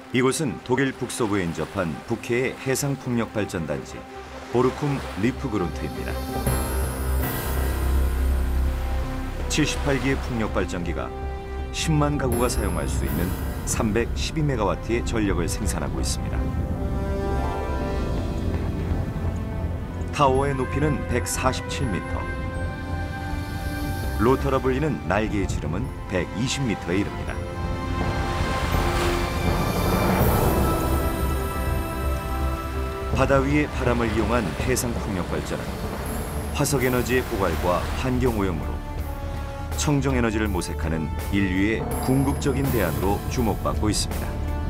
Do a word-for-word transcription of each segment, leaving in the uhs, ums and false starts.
이곳은 독일 북서부에 인접한 북해의 해상풍력발전단지 보르쿰 리프그룬트입니다. 칠십팔 기의 풍력발전기가 십만 가구가 사용할 수 있는 삼백십이 메가와트의 전력을 생산하고 있습니다. 타워의 높이는 백사십칠 미터, 로터라 불리는 날개의 지름은 백이십 미터에 이릅니다. 바다 위의 바람을 이용한 해상풍력발전은 화석에너지의 고갈과 환경오염으로 청정에너지를 모색하는 인류의 궁극적인 대안으로 주목받고 있습니다.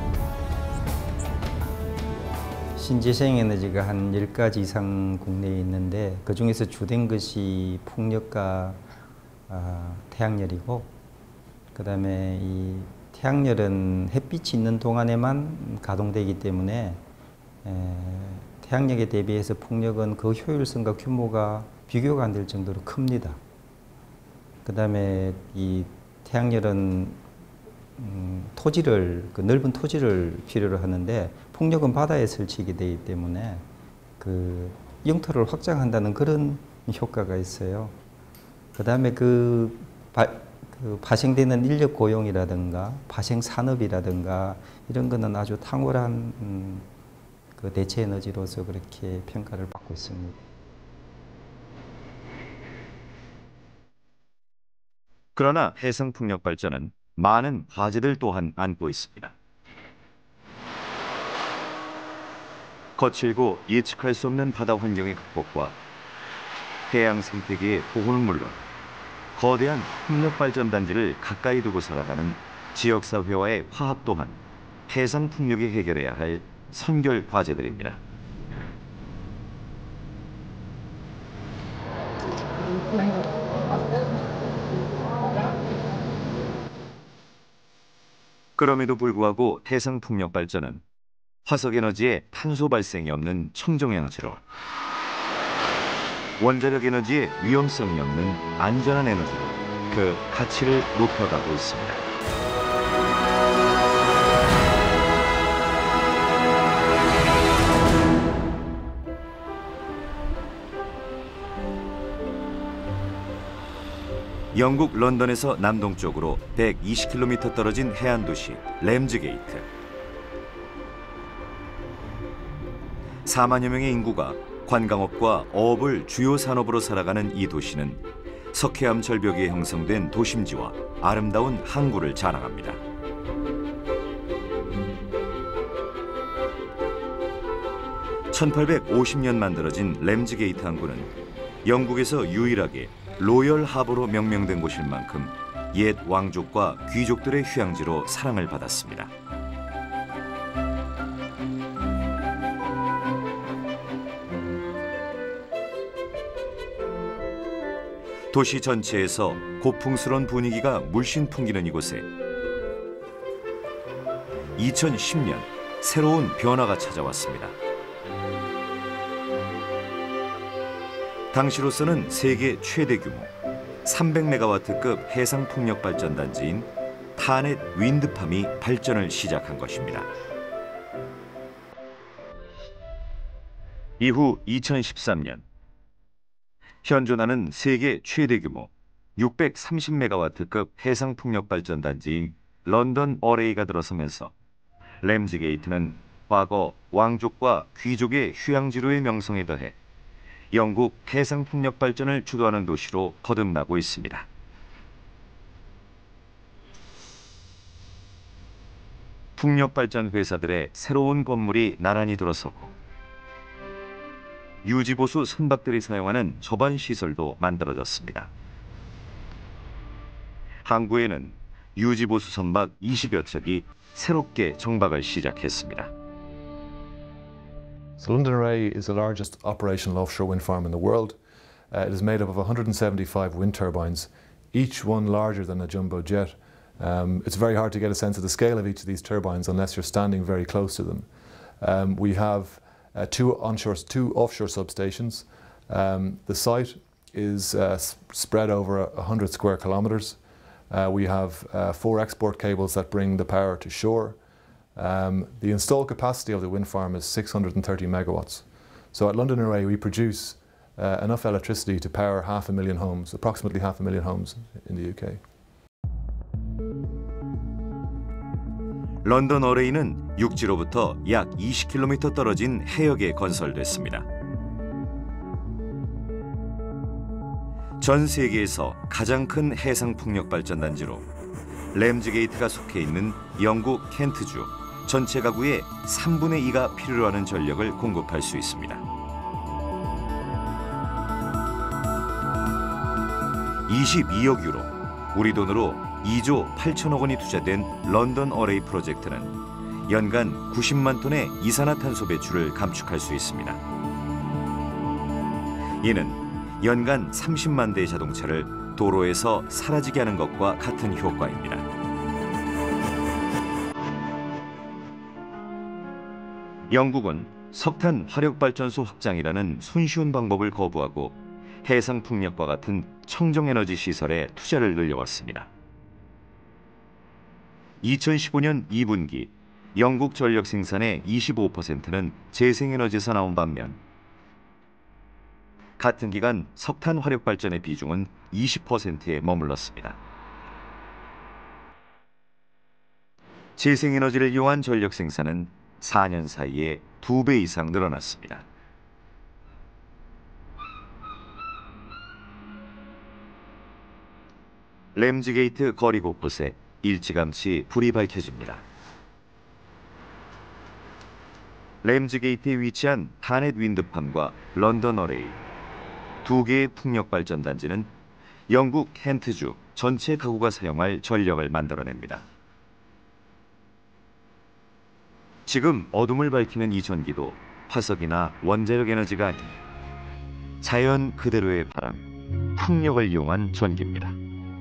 신재생에너지가 한 열 가지 이상 국내에 있는데 그중에서 주된 것이 풍력과 어, 태양열이고, 그다음에 이 태양열은 햇빛이 있는 동안에만 가동되기 때문에 에, 태양력에 대비해서 풍력은 그 효율성과 규모가 비교가 안 될 정도로 큽니다. 그 다음에 이 태양열은 음, 토지를, 그 넓은 토지를 필요로 하는데 풍력은 바다에 설치게 되기 때문에 그 영토를 확장한다는 그런 효과가 있어요. 그 다음에 그, 바, 그 발생되는 인력 고용이라든가 발생 산업이라든가 이런 거는 아주 탁월한 음, 그 대체 에너지로서 그렇게 평가를 받고 있습니다. 그러나 해상풍력 발전은 많은 과제들 또한 안고 있습니다. 거칠고 예측할 수 없는 바다 환경의 극복과 해양 생태계의 보호는 물론 거대한 풍력 발전 단지를 가까이 두고 살아가는 지역사회와의 화합 또한 해상풍력이 해결해야 할 선결 과제들입니다. 그럼에도 불구하고 해상풍력 발전은 화석에너지의 탄소 발생이 없는 청정에너지로 원자력 에너지의 위험성이 없는 안전한 에너지로 그 가치를 높여가고 있습니다. 영국 런던에서 남동쪽으로 백이십 킬로미터 떨어진 해안 도시 램즈게이트. 사만여 명의 인구가 관광업과 어업을 주요 산업으로 살아가는 이 도시는 석회암 절벽에 형성된 도심지와 아름다운 항구를 자랑합니다. 천팔백오십 년 만들어진 램즈게이트 항구는 영국에서 유일하게 로열 하버로 명명된 곳일 만큼 옛 왕족과 귀족들의 휴양지로 사랑을 받았습니다. 도시 전체에서 고풍스러운 분위기가 물씬 풍기는 이곳에 이천십 년 새로운 변화가 찾아왔습니다. 당시로서는 세계 최대 규모 삼백 메가와트급 해상풍력발전단지인 타넷 윈드팜이 발전을 시작한 것입니다. 이후 이천십삼 년 현존하는 세계 최대 규모 육백삼십 메가와트급 해상풍력발전단지인 런던 어레이가 들어서면서 램즈게이트는 과거 왕족과 귀족의 휴양지로의 명성에 더해 영국 해상풍력 발전을 주도하는 도시로 거듭나고 있습니다. 풍력 발전 회사들의 새로운 건물이 나란히 들어서고 유지보수 선박들이 사용하는 저반 시설도 만들어졌습니다. 항구에는 유지보수 선박 이십여 척이 새롭게 정박을 시작했습니다. So London Array is the largest operational offshore wind farm in the world. Uh, it is made up of one hundred seventy-five wind turbines, each one larger than a jumbo jet. Um, it's very hard to get a sense of the scale of each of these turbines unless you're standing very close to them. Um, we have uh, two onshore, two offshore substations. Um, the site is uh, spread over one hundred square kilometres. Uh, we have uh, four export cables that bring the power to shore. Um, the installed capacity of the wind farm is six hundred thirty megawatts. So at London Array we produce uh, enough electricity to power half a million homes, approximately half a million homes in the U K. 런던 어레이는 육지로부터 약 이십 킬로미터 떨어진 해역에 건설됐습니다. 전 세계에서 가장 큰 해상 풍력 발전 단지로 램즈게이트가 속해 있는 영국 켄트주 전체 가구의 삼분의 이가 필요로 하는 전력을 공급할 수 있습니다. 이십이억 유로, 우리 돈으로 이조 팔천억 원이 투자된 런던 어레이 프로젝트는 연간 구십만 톤의 이산화탄소 배출을 감축할 수 있습니다. 이는 연간 삼십만 대의 자동차를 도로에서 사라지게 하는 것과 같은 효과입니다. 영국은 석탄 화력발전소 확장이라는 손쉬운 방법을 거부하고 해상 풍력과 같은 청정에너지 시설에 투자를 늘려왔습니다. 이천십오 년 이 분기 영국 전력 생산의 이십오 퍼센트는 재생에너지에서 나온 반면 같은 기간 석탄 화력 발전의 비중은 이십 퍼센트에 머물렀습니다. 재생에너지를 이용한 전력 생산은 사 년 사이에 두 배 이상 늘어났습니다. 램즈게이트 거리 곳곳에 일찌감치 불이 밝혀집니다. 램즈게이트에 위치한 타넷 윈드팜과 런던 어레이 두 개의 풍력 발전 단지는 영국 켄트주 전체 가구가 사용할 전력을 만들어냅니다. 지금 어둠을 밝히는 이 전기도 화석이나 원자력 에너지가 아닌 자연 그대로의 바람, 풍력을 이용한 전기입니다.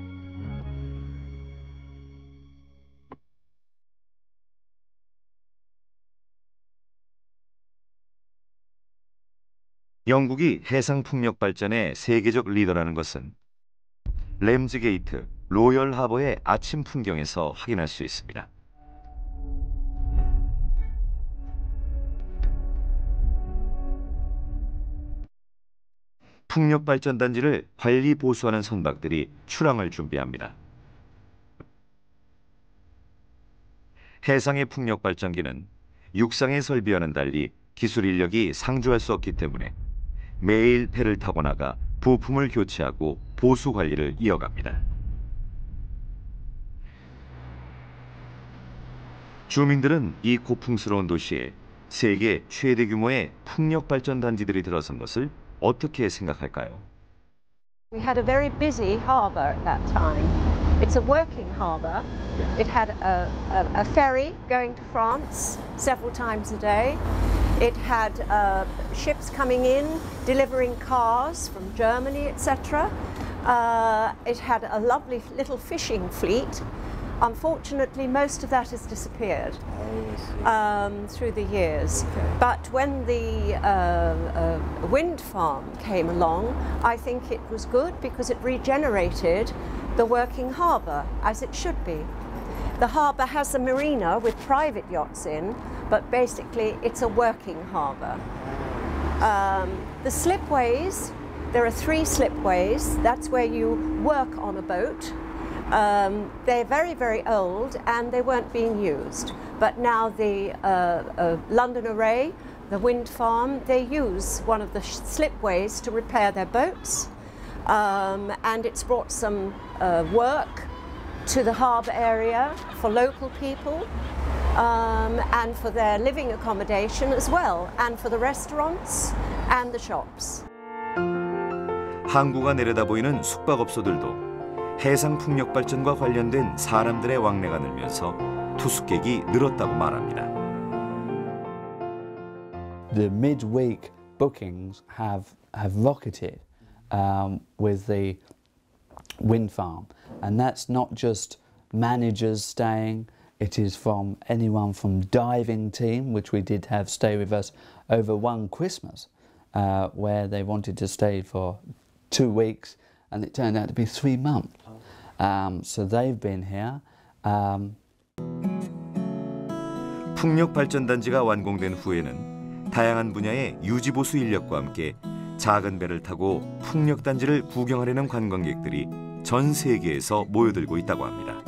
영국이 해상 풍력 발전의 세계적 리더라는 것은 램즈게이트 로열 하버의 아침 풍경에서 확인할 수 있습니다. 풍력 발전 단지를 관리 보수하는 선박들이 출항을 준비합니다. 해상의 풍력 발전기는 육상의 설비와는 달리 기술 인력이 상주할 수 없기 때문에 매일 배를 타고 나가 부품을 교체하고 보수 관리를 이어갑니다. 주민들은 이 고풍스러운 도시에 세계 최대 규모의 풍력 발전 단지들이 들어선 것을 어떻게 생각할까요? We had a very busy harbour at that time. It's a working harbour. It had a, a, a ferry going to France several times a day. It had uh, ships coming in, delivering cars from Germany, et cetera. Uh, it had a lovely little fishing fleet. Unfortunately, most of that has disappeared um, through the years. But when the uh, uh, wind farm came along, I think it was good because it regenerated the working harbour, as it should be. The harbour has a marina with private yachts in, but basically it's a working harbour. Um, the slipways, there are three slipways. That's where you work on a boat. Um, they're very, very old and they weren't being used. But now the uh, uh, London Array, the wind farm, they use one of the slipways to repair their boats. Um, and it's brought some uh, work to the harbour area for local people um, and for their living accommodation as well, and for the restaurants and the shops. 항구가 내려다 보이는 숙박업소들도 해상 풍력 발전과 관련된 사람들의 왕래가 늘면서 투숙객이 늘었다고 말합니다. The midweek bookings have have rocketed um, with the wind farm, and that's not just managers staying. It is from anyone from diving team, which we did have stay with us over one Christmas, uh, where they wanted to stay for two weeks, and it turned out to be three months. Um, so they've been here. Um, 풍력발전단지가 완공된 후에는 다양한 분야의 유지보수 인력과 함께 작은 배를 타고 풍력단지를 구경하려는 관광객들이 전 세계에서 모여들고 있다고 합니다.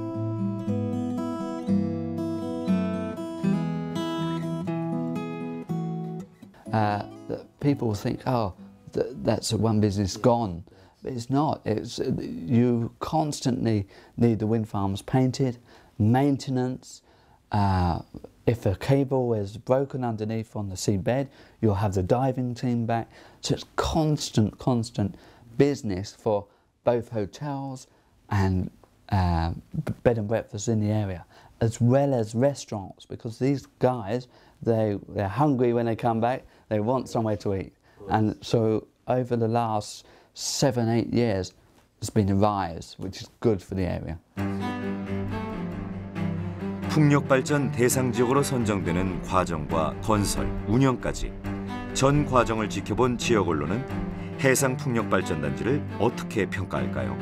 Uh, people think, oh, th that's one business gone. But it's not. It's, you constantly need the wind farms painted, maintenance. Uh, if a cable is broken underneath on the seabed, you'll have the diving team back. So it's constant, constant business for both hotels and uh, bed and breakfast in the area, as well as restaurants, because these guys, they, they're hungry when they come back, they want somewhere to eat. And so over the last seven, eight years, there's been a rise, which is good for the area. 풍력발전 대상 지역으로 선정되는 과정과 건설, 운영까지 전 과정을 지켜본 지역 언론은 해상 풍력발전단지를 어떻게 평가할까요?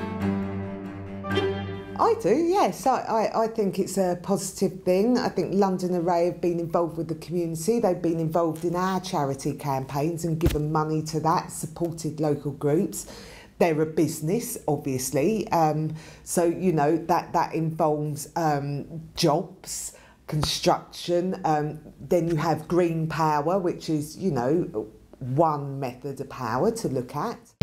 I do, yes. I, I, I think it's a positive thing. I think London Array have been involved with the community. They've been involved in our charity campaigns and given money to that, supported local groups. They're a business, obviously. Um, so, you know, that, that involves um, jobs, construction. Um, then you have green power, which is, you know, one method of power to look at.